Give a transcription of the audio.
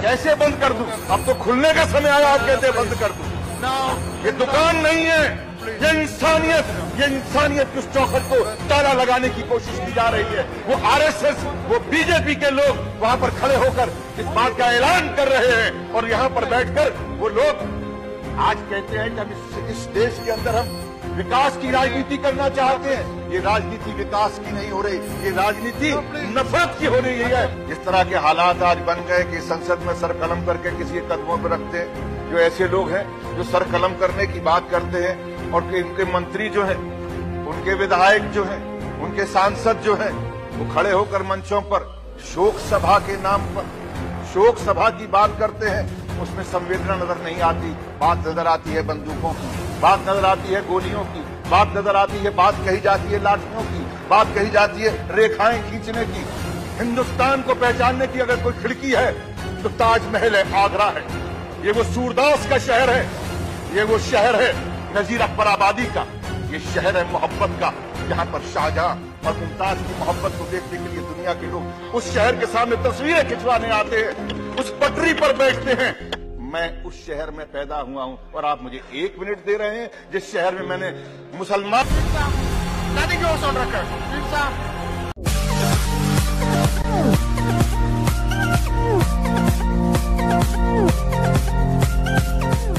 कैसे बंद कर दूं? अब तो खुलने का समय आया, आप कहते बंद कर दूं। ये दुकान नहीं है, ये इंसानियत की उस चौखट को ताला लगाने की कोशिश की जा रही है। वो आरएसएस, वो बीजेपी के लोग वहां पर खड़े होकर इस बात का ऐलान कर रहे हैं, और यहां पर बैठकर वो लोग आज कहते हैं कि हम इस देश के अंदर हम विकास की राजनीति करना चाहते हैं। ये राजनीति विकास की नहीं हो रही, ये राजनीति नफरत की हो रही है। इस तरह के हालात आज बन गए कि संसद में सर कलम करके किसी कदमों पर रखते हैं। जो ऐसे लोग हैं जो सर कलम करने की बात करते हैं, और उनके मंत्री जो हैं, उनके विधायक जो हैं, उनके सांसद जो हैं, वो खड़े होकर मंचों पर शोक सभा के नाम पर शोक सभा की बात करते हैं। उसमें संवेदना नजर नहीं आती, बात नजर आती है बंदूकों की, बात नजर आती है गोलियों की, बात नजर आती है, बात कही जाती है लाठियों की, बात कही जाती है रेखाएं खींचने की। हिंदुस्तान को पहचानने की अगर कोई खिड़की है तो ताजमहल है, आगरा है। ये वो सूरदास का शहर है, ये वो शहर है नजीर अकबर आबादी का, ये शहर है मोहब्बत का, जहां पर शाहजहां और मुमताज की मोहब्बत को देखने के लिए दुनिया के लोग उस शहर के सामने तस्वीरें खिंचवाने आते हैं, उस पटरी पर बैठते हैं। मैं उस शहर में पैदा हुआ हूं, और आप मुझे 1 मिनट दे रहे हैं जिस शहर में मैंने मुसलमान